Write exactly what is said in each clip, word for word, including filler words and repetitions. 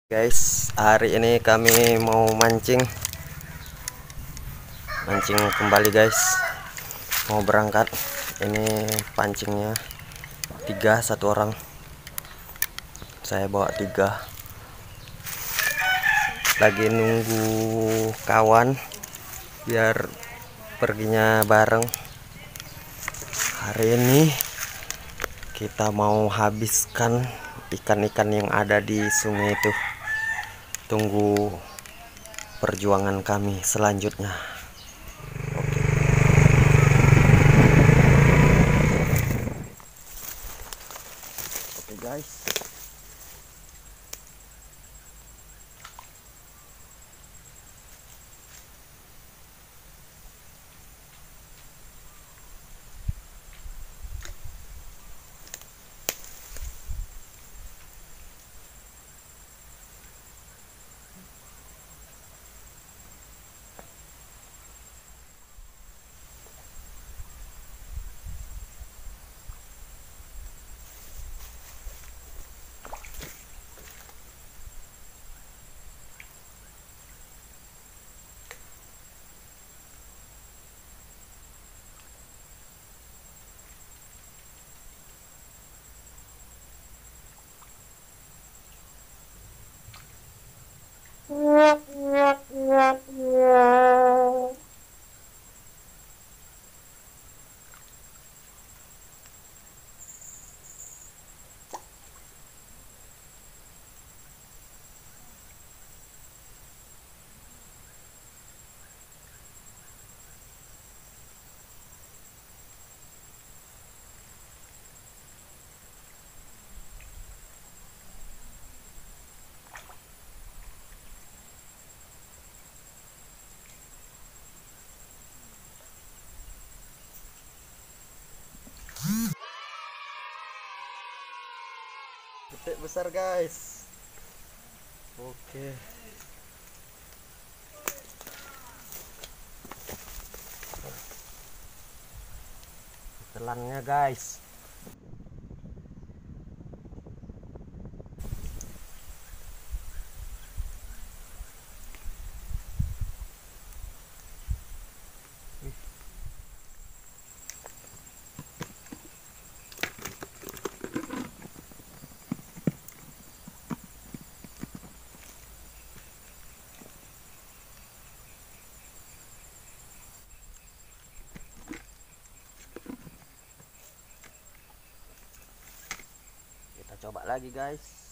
Guys, hari ini kami mau mancing mancing kembali guys, mau berangkat. Ini pancingnya tiga, satu orang, saya bawa tiga, lagi nunggu kawan biar perginya bareng. Hari ini kita mau habiskan ikan-ikan yang ada di sungai itu. Tunggu perjuangan kami selanjutnya. Oke guys, petik besar guys. Oke, telannya guys. Kita coba lagi guys.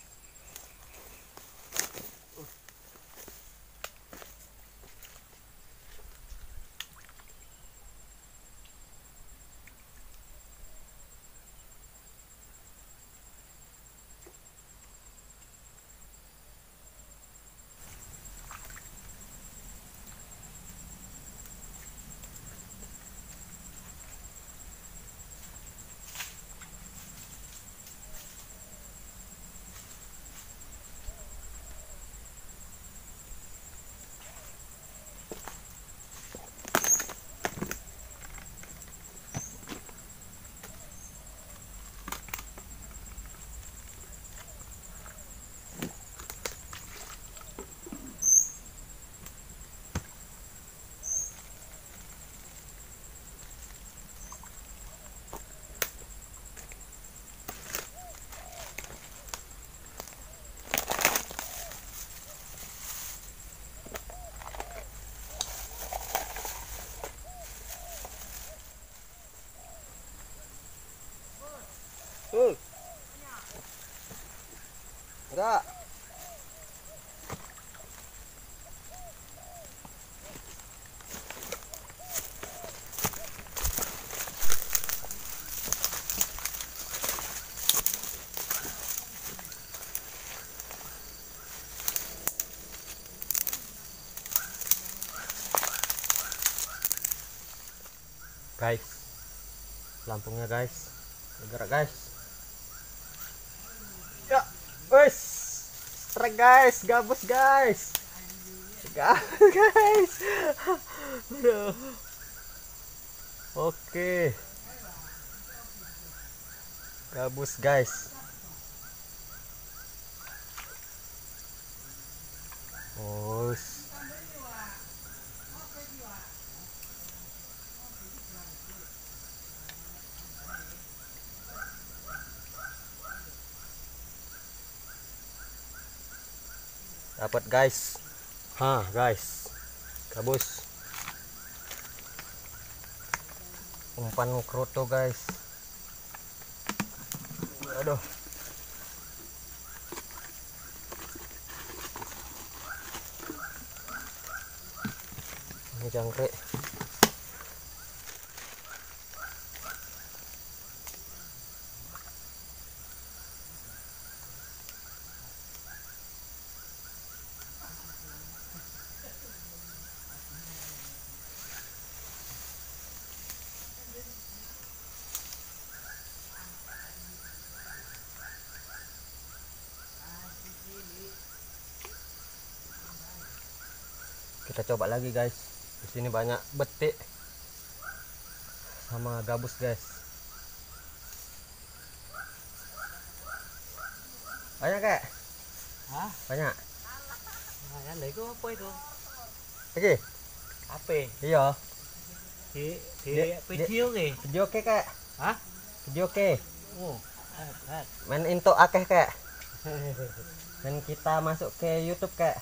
Uh. Enggak. Guys, lampungnya guys, bergerak guys. Ya, wes, strike guys, gabus guys, gabus guys. Aduh. Oke, gabus guys. Us. Dapat guys. Ha guys. Gabus. Umpan kroto guys. Aduh. Ini jangkrik. Kita coba lagi guys. Di sini banyak betik sama gabus guys. Banyak kek? Hah? Banyak. Nah, yang itu apa itu? Oke. Apa? Iya. Di di Di- video ke? Video ke kek? Hah? Video ke? Oh, hat, hat. Main into akeh kek? Dan kita masuk ke YouTube kek?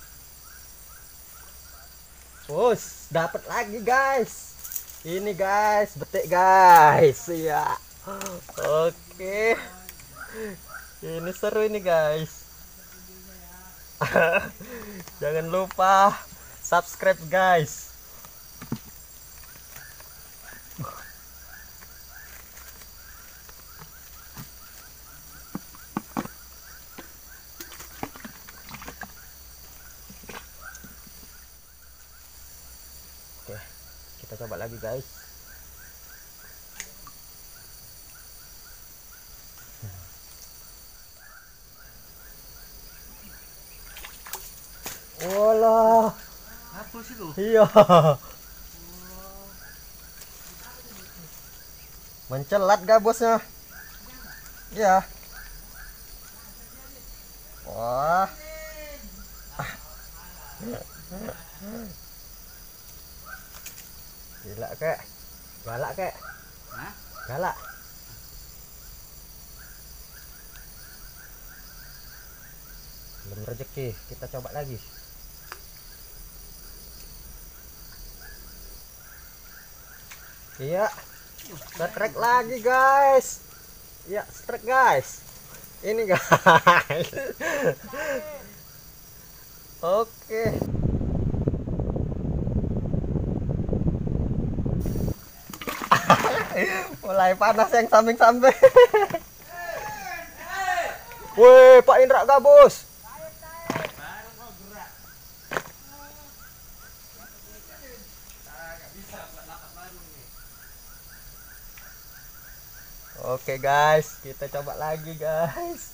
Us, dapat lagi guys. Ini guys, betik guys. Iya. Oke. Ini seru ini guys. Jangan lupa subscribe guys. Oke, kita coba lagi guys. Walah, Apa sih lu? iya. Mencelat gabusnya. Iya. Wah. Gila kek. Galak kek. Hah? Galak. Belum rezeki, kita coba lagi. Iya. Strike lagi guys. Iya, strike guys. Ini guys. Oke. Mulai panas yang samping-samping. Woi, Pak Indra gabus. Oke guys, kita coba lagi guys.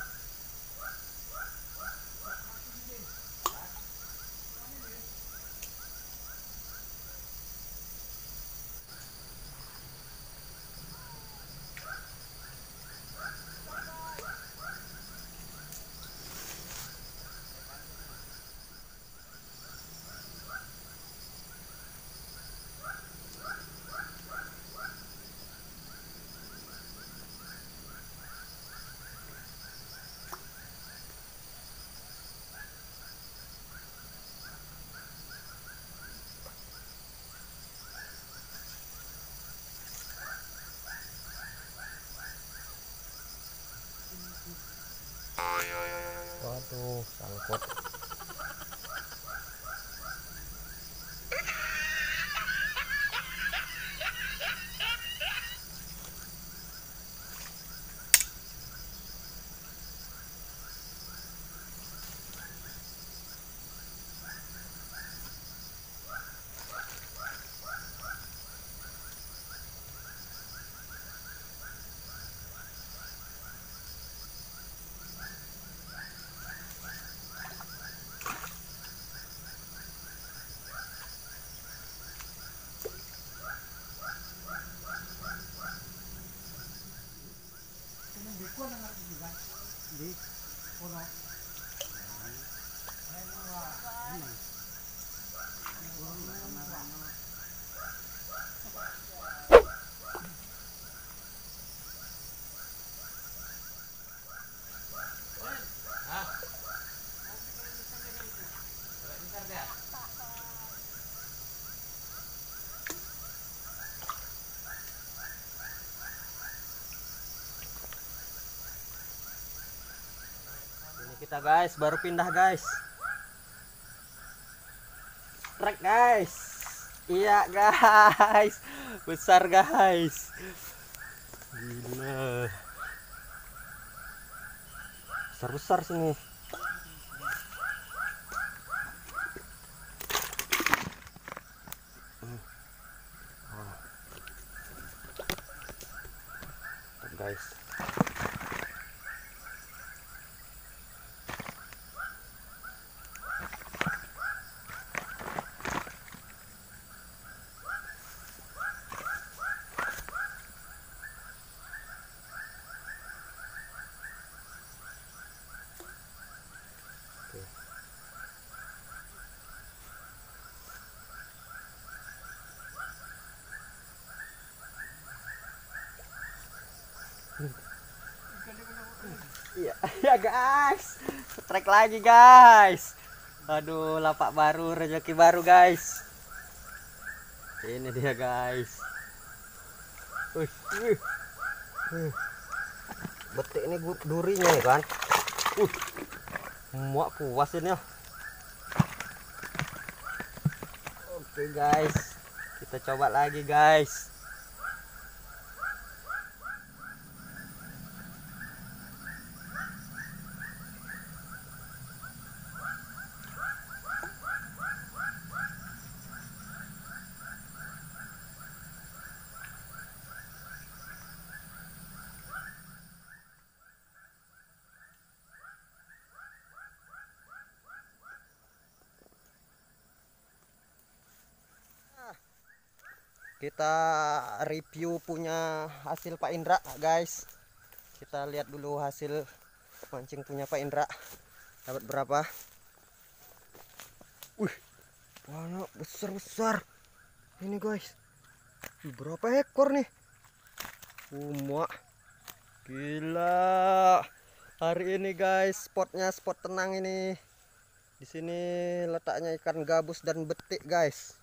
Waduh, sangkut. kita guys, baru pindah guys. Trek guys. Iya guys. Besar guys. Gila. Besar-besar sini. Oh. Guys. Iya, ya guys, trek lagi guys. Aduh, lapak baru, rezeki baru guys. Ini dia guys. Wih, wih, wih. Betik ini durinya ya kan. Uh, muak puas ini ya. Oke guys, kita coba lagi guys. Kita review punya hasil Pak Indra guys. Kita lihat dulu hasil mancing punya Pak Indra. Dapat berapa? Wih, mana besar-besar ini guys. Berapa ekor nih? Muak. Gila. Hari ini guys, spotnya spot tenang ini. Di sini letaknya ikan gabus dan betik guys.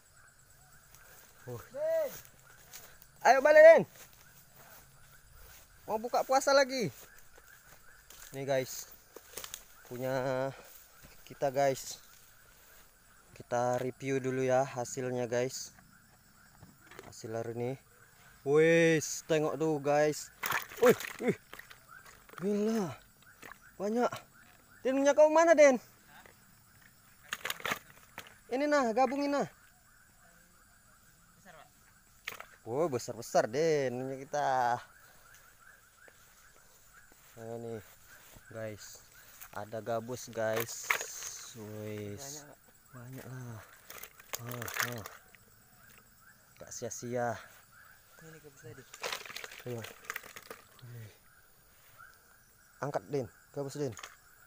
Uh. Ayo balik, mau buka puasa lagi. Nih guys, punya kita guys. Kita review dulu ya hasilnya guys. Hasil hari ini. Wes, tengok tuh guys. Wih, wih. Gila. Banyak. Den, punya kau mana, Den? Ini nah, gabungin nah. Wow, besar-besar Den punya kita. Nah nih guys, ada gabus guys. Wis, banyak lah. Ah, ah. Gak sia-sia. Ini gabus tadi. Ayo. Angkat Den, gabus Den.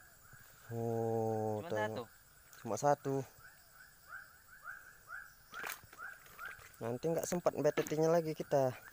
Oh, Cuma tengok. satu. Cuma satu. Nanti nggak sempat betetinya lagi kita.